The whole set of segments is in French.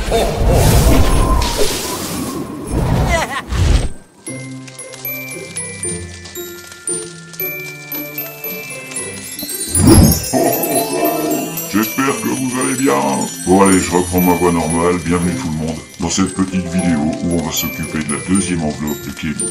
J'espère que vous allez bien. Bon allez, je reprends ma voix normale. Bienvenue tout le monde dans cette petite vidéo où on va s'occuper de la deuxième enveloppe de Kevin.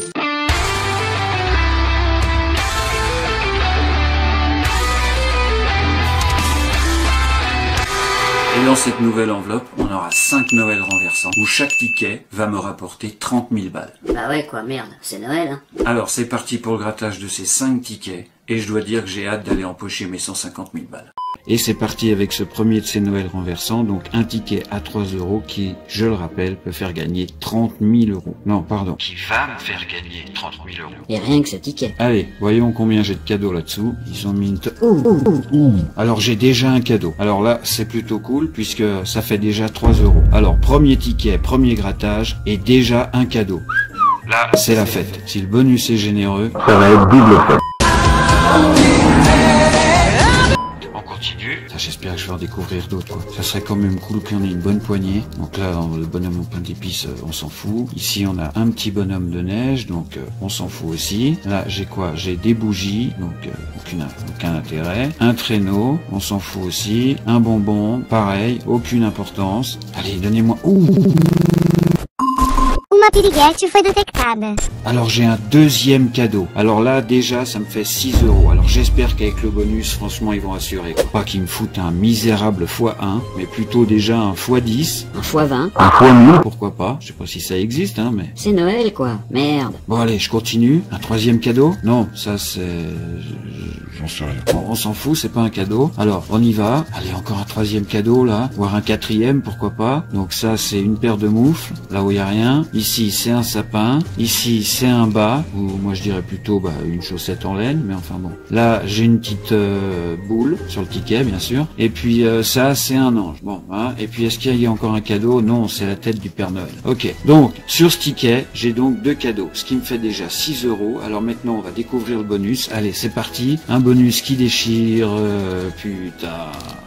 Et dans cette nouvelle enveloppe, on aura 5 Noël renversants, où chaque ticket va me rapporter 30 000 balles. Bah ouais quoi, merde, c'est Noël hein. Alors c'est parti pour le grattage de ces 5 tickets, et je dois dire que j'ai hâte d'aller empocher mes 150 000 balles. Et c'est parti avec ce premier de ces Noël renversants, donc un ticket à 3 € qui, je le rappelle, peut faire gagner 30 000 €. Non, pardon, qui va me faire gagner 30 000 €. Et rien que ce ticket. Allez, voyons combien j'ai de cadeaux là-dessous. Ils ont mis une... Alors j'ai déjà un cadeau. Alors là, c'est plutôt cool puisque ça fait déjà 3 €. Alors premier ticket, premier grattage et déjà un cadeau. Là, c'est la fête. Si le bonus est généreux, ça va être double fête. On continue. J'espère que je vais en découvrir d'autres, quoi. Ça serait quand même cool qu'il y en ait une bonne poignée. Donc là, le bonhomme au pain d'épices, on s'en fout. Ici, on a un petit bonhomme de neige, donc on s'en fout aussi. Là, j'ai quoi? J'ai des bougies, donc aucun intérêt. Un traîneau, on s'en fout aussi. Un bonbon, pareil, aucune importance. Allez, donnez-moi... Uma piriguete foi detectada. Alors j'ai un deuxième cadeau. Alors là déjà ça me fait 6 €. Alors j'espère qu'avec le bonus franchement ils vont assurer. Pas qu'ils me foutent un misérable x1, mais plutôt déjà un x10. Un x20. Un x1000. Pourquoi pas? Je sais pas si ça existe hein mais... C'est Noël quoi, merde. Bon allez je continue. Un troisième cadeau? Non ça c'est... J'en sais rien. Bon, on s'en fout, c'est pas un cadeau. Alors, on y va. Allez, encore un troisième cadeau, là. Voire un quatrième, pourquoi pas. Donc ça, c'est une paire de moufles, là où il y a rien. Ici, c'est un sapin. Ici, c'est un bas. Ou moi, je dirais plutôt une chaussette en laine, mais enfin bon. Là, j'ai une petite boule sur le ticket, bien sûr. Et puis, ça, c'est un ange. Bon, hein. Et puis, est-ce qu'il y a encore un cadeau? Non, c'est la tête du Père Noël. Ok. Donc, sur ce ticket, j'ai donc 2 cadeaux. Ce qui me fait déjà 6 €. Alors maintenant, on va découvrir le bonus. Allez, c'est parti. Un bonus qui déchire, putain.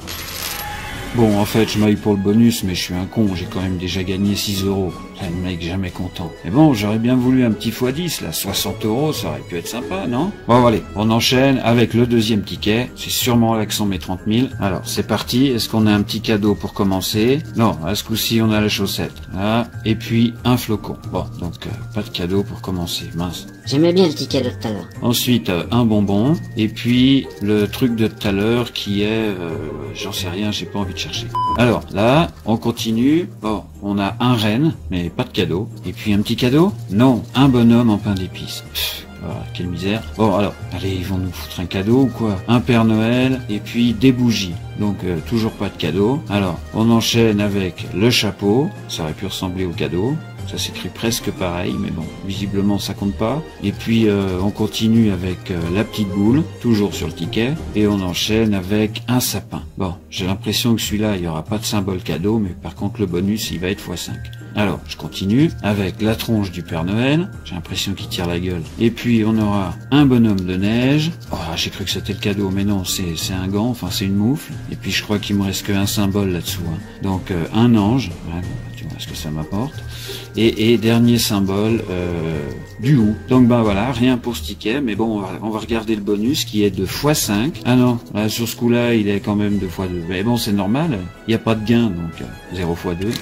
Bon, en fait, je m'aille pour le bonus, mais je suis un con, j'ai quand même déjà gagné 6 €. C'est un mec jamais content. Mais bon, j'aurais bien voulu un petit x10, là, 60 €, ça aurait pu être sympa, non? Bon, allez, on enchaîne avec le deuxième ticket. C'est sûrement là que sont mes 30 000. Alors, c'est parti. Est-ce qu'on a un petit cadeau pour commencer? Non, à ce coup-ci, on a la chaussette. Là, et puis un flocon. Bon, donc, pas de cadeau pour commencer, mince. J'aimais bien le ticket de tout à l'heure. Ensuite, un bonbon. Et puis, le truc de tout à l'heure qui est... j'en sais rien, j'ai pas envie de chercher. Alors, là, on continue. Bon, on a un renne, mais pas de cadeau. Et puis un petit cadeau? Non, un bonhomme en pain d'épices. Voilà, quelle misère. Bon, alors, allez, ils vont nous foutre un cadeau ou quoi? Un Père Noël et puis des bougies. Donc, toujours pas de cadeau. Alors, on enchaîne avec le chapeau. Ça aurait pu ressembler au cadeau. Ça s'écrit presque pareil, mais bon, visiblement ça compte pas. Et puis on continue avec la petite boule, toujours sur le ticket, et on enchaîne avec un sapin. Bon, j'ai l'impression que celui-là, il n'y aura pas de symbole cadeau, mais par contre le bonus, il va être x5. Alors, je continue avec la tronche du Père Noël. J'ai l'impression qu'il tire la gueule. Et puis, on aura un bonhomme de neige. Oh, j'ai cru que c'était le cadeau, mais non, c'est un gant, enfin c'est une moufle. Et puis, je crois qu'il me reste qu'un symbole là-dessous. Hein. Donc, un ange. Ouais, bon, tu vois ce que ça m'apporte. Et dernier symbole, du hou. Donc voilà, rien pour ce ticket, mais bon, on va regarder le bonus qui est de x5. Ah non, là, sur ce coup-là, il est quand même de x2. Mais bon, c'est normal, il n'y a pas de gain, donc 0 x 2.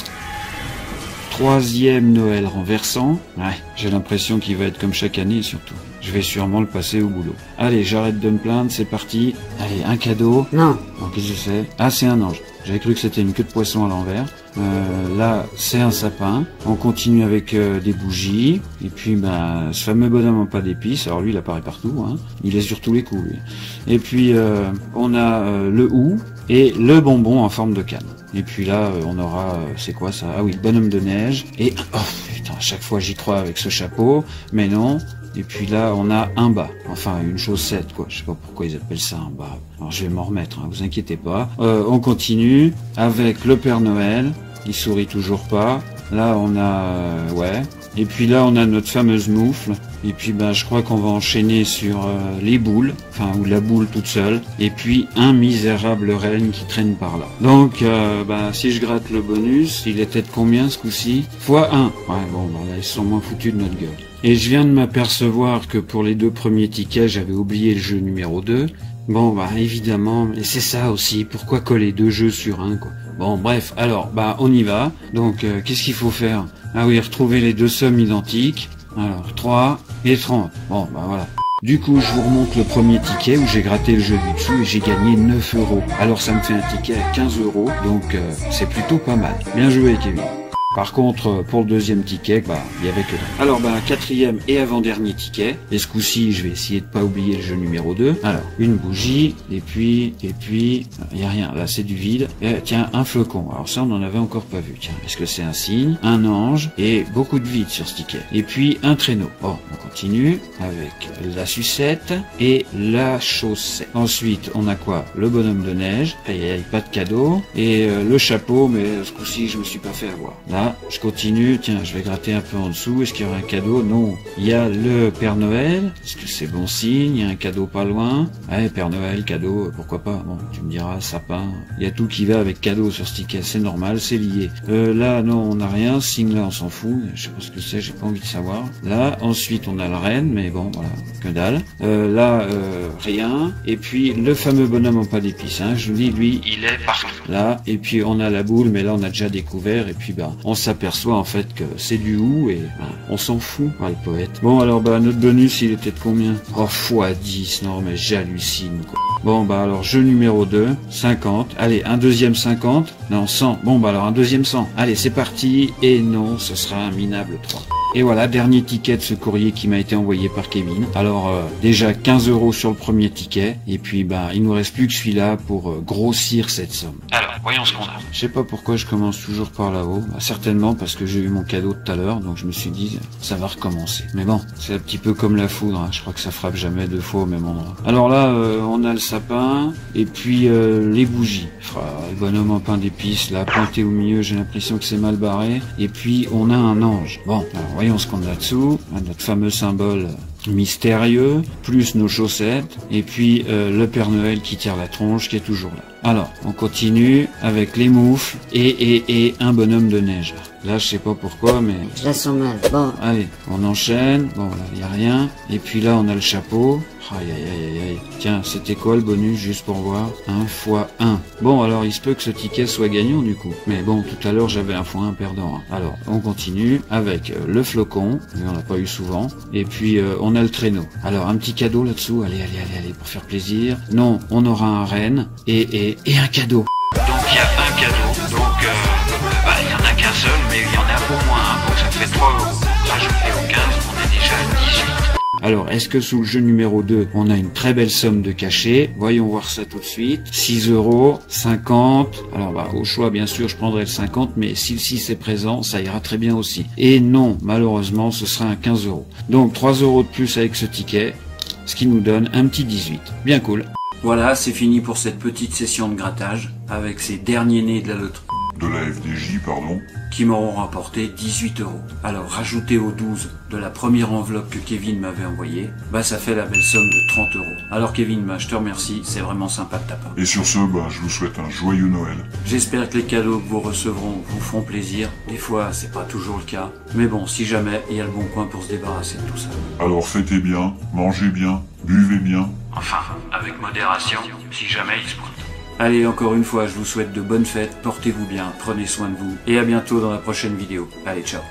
Troisième Noël renversant. Ouais, j'ai l'impression qu'il va être comme chaque année surtout. Je vais sûrement le passer au boulot. Allez, j'arrête de me plaindre, c'est parti. Allez, un cadeau. Non. Bon, qu'est-ce que c'est? Ah, c'est un ange. J'avais cru que c'était une queue de poisson à l'envers. Là, c'est un sapin. On continue avec des bougies. Et puis, ce fameux bonhomme en pain d'épices. Alors lui, il apparaît partout. Hein. Il est sur tous les coups, lui. Et puis, on a le hou et le bonbon en forme de canne. Et puis là, on aura... c'est quoi ça? Ah oui, bonhomme de neige. Et... oh putain, à chaque fois, j'y crois avec ce chapeau. Mais non... Et puis là, on a un bas, enfin une chaussette, quoi. Je sais pas pourquoi ils appellent ça un bas. Alors je vais m'en remettre, hein, vous inquiétez pas. On continue avec le Père Noël. Il sourit toujours pas. Là, on a... ouais. Et puis là, on a notre fameuse moufle. Et puis, ben, je crois qu'on va enchaîner sur les boules. Enfin, ou la boule toute seule. Et puis, un misérable renne qui traîne par là. Donc, ben, si je gratte le bonus, il était de combien ce coup-ci? Fois 1. Ouais, bon, ben, là, ils sont moins foutus de notre gueule. Et je viens de m'apercevoir que pour les 2 premiers tickets, j'avais oublié le jeu numéro 2. Bon, bah évidemment, et c'est ça aussi, pourquoi coller 2 jeux sur un, quoi. Bon, bref, alors, bah on y va. Donc, qu'est-ce qu'il faut faire? Ah oui, retrouver les 2 sommes identiques. Alors, 3 et 30. Bon, bah voilà. Du coup, je vous remonte le premier ticket où j'ai gratté le jeu du dessous et j'ai gagné 9 €. Alors ça me fait un ticket à 15 €, donc c'est plutôt pas mal. Bien joué, Kevin. Par contre, pour le deuxième ticket, bah, il y avait que dalle. Alors, bah, 4e et avant-dernier ticket. Et ce coup-ci, je vais essayer de pas oublier le jeu numéro 2. Alors, une bougie, et puis, il y a rien. Là, c'est du vide. Et, tiens, un flocon. Alors ça, on n'en avait encore pas vu. Tiens, est-ce que c'est un signe? Un ange, et beaucoup de vide sur ce ticket. Et puis, un traîneau. Bon, on continue avec la sucette et la chaussette. Ensuite, on a quoi? Le bonhomme de neige. Et pas de cadeau. Et le chapeau, mais ce coup-ci, je me suis pas fait avoir. Là, je continue, tiens, je vais gratter un peu en dessous, est-ce qu'il y aura un cadeau? Non. Il y a le Père Noël, est-ce que c'est bon signe? Il y a un cadeau pas loin. Ouais, Père Noël, cadeau, pourquoi pas? Bon, tu me diras, sapin, il y a tout qui va avec cadeau sur ce ticket, c'est normal, c'est lié. Là, non, on n'a rien, signe là, on s'en fout, je sais pas ce que c'est, j'ai pas envie de savoir. Là, ensuite, on a le renne, mais bon, voilà, que dalle. Là, rien. Et puis, le fameux bonhomme en pas d'épices, hein, je vous dis, lui, il est partout. Là, et puis on a la boule, mais là, on a déjà découvert, et puis, bah, on s'aperçoit en fait que c'est du hou et on s'en fout, le poète. Bon alors bah notre bonus il était de combien? Oh fois 10, non mais j'hallucine quoi. Bon bah alors jeu numéro 2, 50, allez un deuxième 50, non 100, bon bah alors un deuxième 100, allez c'est parti, et non ce sera un minable 3. Et voilà, dernier ticket de ce courrier qui m'a été envoyé par Kevin. Alors déjà 15 € sur le premier ticket, et puis bah il nous reste plus que celui-là pour grossir cette somme. Alors, voyons ce qu'on a. Je sais pas pourquoi je commence toujours par là-haut, bah, certainement parce que j'ai eu mon cadeau tout à l'heure, donc je me suis dit ça va recommencer. Mais bon, c'est un petit peu comme la foudre, hein. Je crois que ça frappe jamais 2 fois au même endroit. Alors là, on a le sapin, et puis les bougies. Le bonhomme en pain d'épices, là, pointé au milieu, j'ai l'impression que c'est mal barré. Et puis on a un ange. Bon, alors voyons ce qu'on a dessous, notre fameux symbole mystérieux, plus nos chaussettes, et puis le Père Noël qui tire la tronche qui est toujours là. Alors, on continue avec les moufles et un bonhomme de neige. Là, je sais pas pourquoi, mais... Je la sens mal. Bon. Allez, on enchaîne. Bon, là, il n'y a rien. Et puis là, on a le chapeau. Aïe, aïe, aïe, aïe. Tiens, c'était quoi le bonus, juste pour voir? 1 fois 1. Bon, alors, il se peut que ce ticket soit gagnant, du coup. Mais bon, tout à l'heure, j'avais 1 fois 1 perdant. Hein. Alors, on continue avec le flocon. Mais on l'a pas eu souvent. Et puis, on a le traîneau. Alors, un petit cadeau là-dessous. Allez, pour faire plaisir. Non, on aura un renne. Et un cadeau. Donc, il y a un cadeau. Donc, il y en a qu'un seul, mais il y en a pour moins. Hein. Donc, ça fait 3 €. Rajouté au 15, on est déjà à 18. Alors, est-ce que sous le jeu numéro 2, on a une très belle somme de cachet? Voyons voir ça tout de suite. 6 €, 50. Alors, bah, au choix, bien sûr, je prendrai le 50, mais si le 6 est présent, ça ira très bien aussi. Et non, malheureusement, ce sera un 15 €. Donc, 3 € de plus avec ce ticket, ce qui nous donne un petit 18. Bien cool. Voilà, c'est fini pour cette petite session de grattage, avec ces derniers nés de la loterie. De la FDJ, pardon. Qui m'auront rapporté 18 €. Alors, rajouté aux 12 de la première enveloppe que Kevin m'avait envoyée, bah ça fait la belle somme de 30 €. Alors Kevin, bah je te remercie, c'est vraiment sympa de ta part. Et sur ce, bah je vous souhaite un joyeux Noël. J'espère que les cadeaux que vous recevront vous feront plaisir. Des fois, c'est pas toujours le cas. Mais bon, si jamais, il y a le bon coin pour se débarrasser de tout ça. Alors fêtez bien, mangez bien, buvez bien. Enfin, avec modération, si jamais il se pointe. Allez, encore une fois, je vous souhaite de bonnes fêtes, portez-vous bien, prenez soin de vous, et à bientôt dans la prochaine vidéo. Allez, ciao.